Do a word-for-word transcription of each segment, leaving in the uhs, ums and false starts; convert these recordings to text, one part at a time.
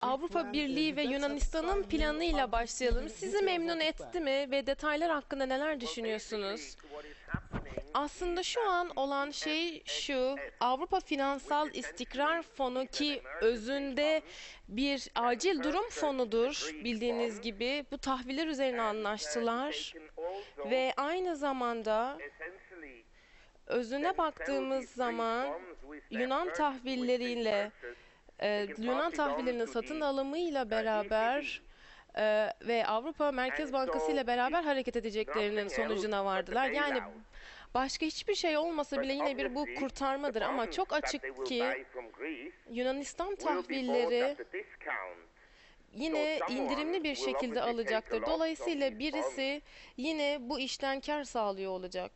Avrupa Birliği ve Yunanistan'ın planıyla başlayalım. Sizi memnun etti mi ve detaylar hakkında neler düşünüyorsunuz? Aslında şu an olan şey şu, Avrupa Finansal İstikrar Fonu ki özünde bir acil durum fonudur bildiğiniz gibi. Bu tahviller üzerine anlaştılar ve aynı zamanda özüne baktığımız zaman Yunan tahvilleriyle e, Yunan tahvillerinin satın alımıyla beraber e, ve Avrupa Merkez Bankası ile beraber hareket edeceklerinin sonucuna vardılar. Yani başka hiçbir şey olmasa bile yine bir bu kurtarmadır ama çok açık ki Yunanistan tahvilleri yine indirimli bir şekilde alacaktır. Dolayısıyla birisi yine bu işten kar sağlıyor olacak.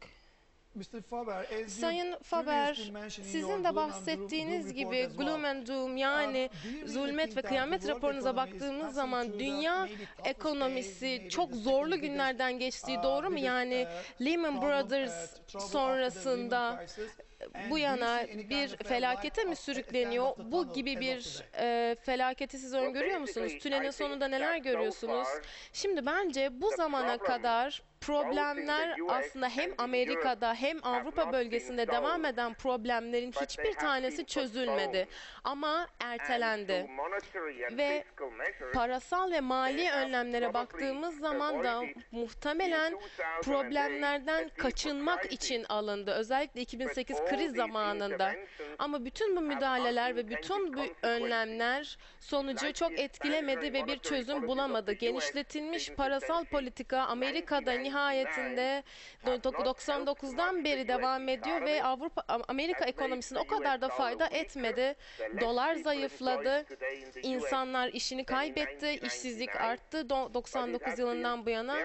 Sayın Faber, sizin de bahsettiğiniz gibi gloom and doom yani zulmet ve kıyamet raporunuza baktığımız zaman dünya ekonomisi çok zorlu günlerden geçtiği doğru mu? Yani Lehman Brothers sonrasında bu yana bir felakete mi sürükleniyor? Bu gibi bir e, felaketi siz öngörüyor musunuz? Tünelin sonunda neler görüyorsunuz? Şimdi bence bu zamana kadar problemler aslında hem Amerika'da hem Avrupa bölgesinde devam eden problemlerin hiçbir tanesi çözülmedi. Ama ertelendi. Ve parasal ve mali önlemlere baktığımız zaman da muhtemelen problemlerden kaçınmak için alındı. Özellikle iki bin sekiz kriz zamanında. Ama bütün bu müdahaleler ve bütün bu önlemler sonucu çok etkilemedi ve bir çözüm bulamadı. Genişletilmiş parasal politika Amerika'da nihayetinde doksan dokuzdan beri devam ediyor ve Avrupa Amerika ekonomisine o kadar da fayda etmedi. Dolar zayıfladı. İnsanlar işini kaybetti. İşsizlik arttı doksan dokuz yılından bu yana.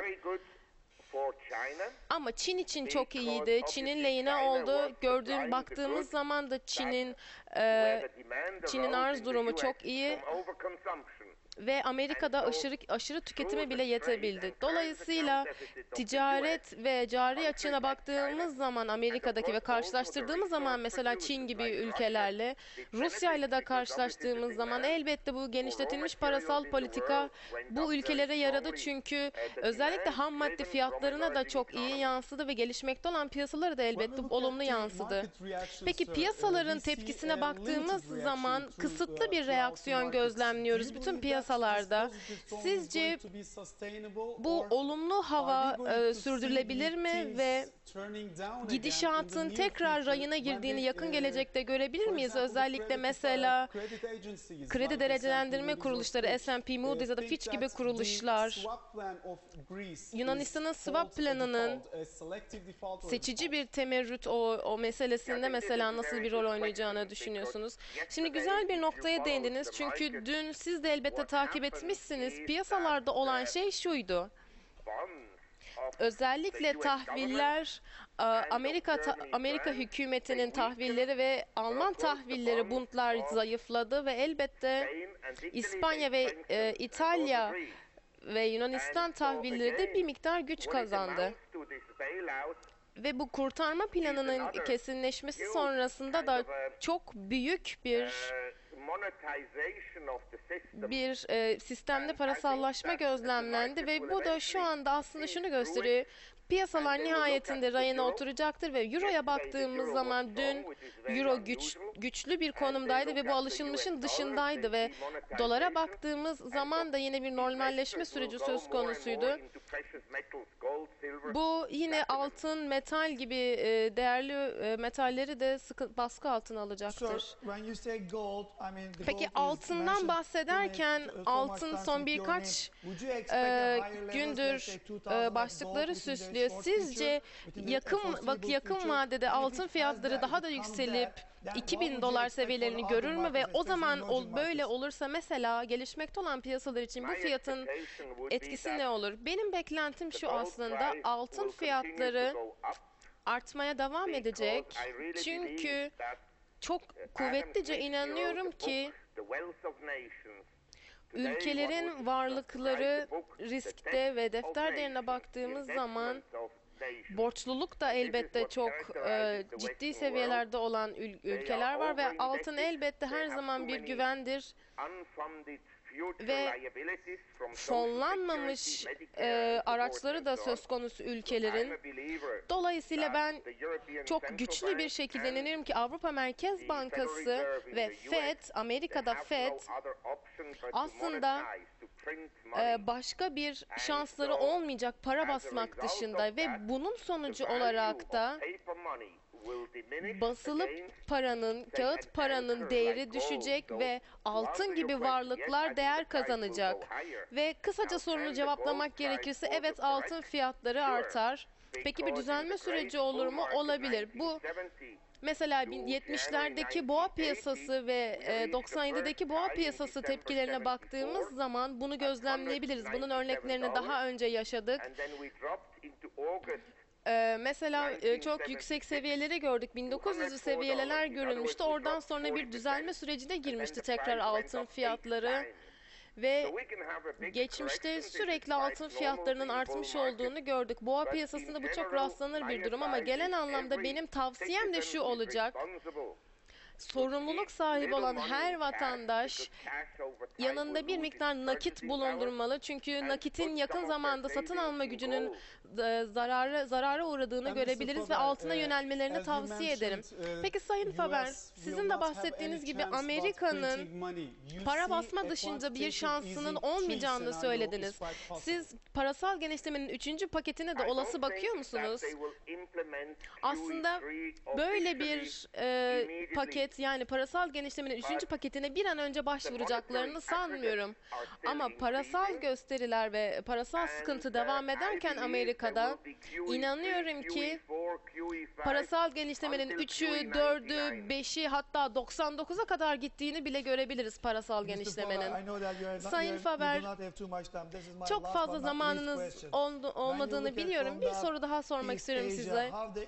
Ama Çin için çok iyiydi. Çin'in lehine oldu. Gördüğüm, baktığımız zaman da Çin'in e, Çin'in arz durumu çok iyi. Ve Amerika'da aşırı aşırı tüketime bile yetebildi. Dolayısıyla ticaret ve cari açığına baktığımız zaman Amerika'daki ve karşılaştırdığımız zaman mesela Çin gibi ülkelerle Rusya ile de karşılaştığımız zaman elbette bu genişletilmiş parasal politika bu ülkelere yaradı çünkü özellikle ham madde fiyatlarına da çok iyi yansıdı ve gelişmekte olan piyasaları da elbette olumlu yansıdı. Peki piyasaların tepkisine baktığımız zaman kısıtlı bir reaksiyon gözlemliyoruz bütün piyasalarda. Sizce bu olumlu hava e, sürdürülebilir mi ve gidişatın tekrar rayına girdiğini yakın gelecekte görebilir miyiz? Özellikle mesela kredi derecelendirme kuruluşları S and P, Moody's ya da Fitch gibi kuruluşlar Yunanistan'ın swap planının seçici bir temerrüt o, o meselesinde mesela nasıl bir rol oynayacağını düşünüyorsunuz? Şimdi güzel bir noktaya değindiniz çünkü dün siz de elbette takip etmişsiniz. Piyasalarda olan şey şuydu. Özellikle tahviller, Amerika Amerika hükümetinin tahvilleri ve Alman tahvilleri Bundlar zayıfladı ve elbette İspanya ve e, İtalya ve Yunanistan tahvilleri de bir miktar güç kazandı. Ve bu kurtarma planının kesinleşmesi sonrasında da çok büyük bir bir e, sistemde parasallaşma gözlemlendi ve bu da şu anda aslında şunu gösteriyor. Piyasalar nihayetinde rayına oturacaktır ve Euro'ya baktığımız zaman dün Euro güç, güçlü bir konumdaydı ve bu alışılmışın dışındaydı ve dolara baktığımız zaman da yine bir normalleşme süreci söz konusuydu. Bu yine altın, metal gibi e, değerli e, metalleri de sıkı, baskı altına alacaktır. Peki altından bahsederken altın son birkaç e, gündür e, başlıkları süslüyor. Sizce yakın bak yakın vadede altın fiyatları daha da yükselip iki bin dolar seviyelerini görür mü ve o zaman ol, böyle olursa mesela gelişmekte olan piyasalar için bu fiyatın etkisi ne olur? Benim beklentim şu aslında altın fiyatları artmaya devam edecek. Çünkü çok kuvvetlice inanıyorum ki ülkelerin varlıkları riskte ve defter değerine baktığımız zaman borçluluk da elbette çok e, ciddi seviyelerde olan ül ülkeler var ve altın elbette her zaman bir güvendir. ve fonlanmamış e, araçları da söz konusu ülkelerin. Dolayısıyla ben çok güçlü bir şekilde inanıyorum ki Avrupa Merkez Bankası ve Fed, Amerika'da Fed aslında e, başka bir şansları olmayacak para basmak dışında ve bunun sonucu olarak da basılı paranın, kağıt paranın değeri düşecek ve altın gibi varlıklar değer kazanacak. Ve kısaca sorunu cevaplamak gerekirse evet, altın fiyatları artar. Peki bir düzelme süreci olur mu? Olabilir. Bu mesela yetmişlerdeki boğa piyasası ve doksan yedideki boğa piyasası tepkilerine baktığımız zaman bunu gözlemleyebiliriz. Bunun örneklerini daha önce yaşadık. Ee, mesela e, çok yüksek seviyeleri gördük. bin dokuz yüzlü seviyeler görülmüştü. Oradan sonra bir düzelme sürecine girmişti tekrar altın fiyatları. Ve geçmişte sürekli altın fiyatlarının artmış olduğunu gördük. Boğa piyasasında bu çok rastlanır bir durum ama genel anlamda benim tavsiyem de şu olacak. Sorumluluk sahibi olan her vatandaş yanında bir miktar nakit bulundurmalı. Çünkü nakitin yakın zamanda satın alma gücünün zarara, zarara uğradığını görebiliriz ve altına yönelmelerini tavsiye ederim. Peki Sayın Faber, sizin de bahsettiğiniz gibi Amerika'nın para basma dışında bir şansının olmayacağını söylediniz. Siz parasal genişlemenin üçüncü paketine de olası bakıyor musunuz? Aslında böyle bir e, paket, yani parasal genişlemenin üçüncü paketine bir an önce başvuracaklarını sanmıyorum. Ama parasal gösteriler ve parasal sıkıntı devam ederken Amerika'da inanıyorum ki parasal genişlemenin üçü, dördü, beşi hatta doksan dokuza kadar gittiğini bile görebiliriz parasal genişlemenin. Sayın Faber, çok fazla zamanınız oldu, olmadığını biliyorum. Bir soru daha sormak istiyorum size.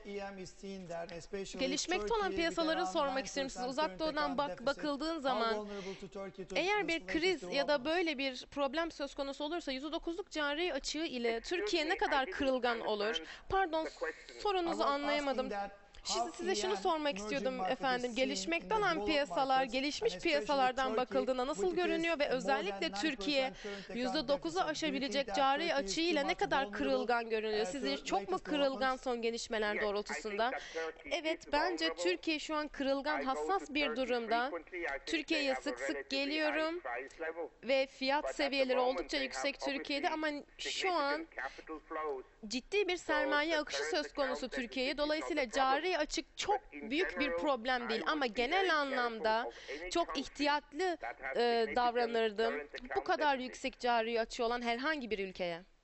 Gelişmekte olan piyasaları sormak istiyorum size. Uzak Doğu'dan bak, bakıldığın zaman eğer bir kriz ya da böyle bir problem söz konusu olursa yüzde dokuzluk cari açığı ile Türkiye ne kadar kırılgan olur? Pardon, sorunuzu anlayamadım. Şimdi size şunu sormak istiyordum efendim. Gelişmekte olan piyasalar, gelişmiş piyasalardan bakıldığında nasıl görünüyor ve özellikle Türkiye yüzde dokuzu aşabilecek cari açığıyla ne kadar kırılgan görünüyor? Sizce çok mu kırılgan son gelişmeler doğrultusunda? Evet, bence Türkiye şu an kırılgan, hassas bir durumda. Türkiye'ye sık sık geliyorum ve fiyat seviyeleri oldukça yüksek Türkiye'de ama şu an ciddi bir sermaye akışı söz konusu Türkiye'ye. Dolayısıyla cari açık çok büyük bir problem değil ama genel anlamda çok ihtiyatlı e, davranırdım bu kadar yüksek cari açığı olan herhangi bir ülkeye.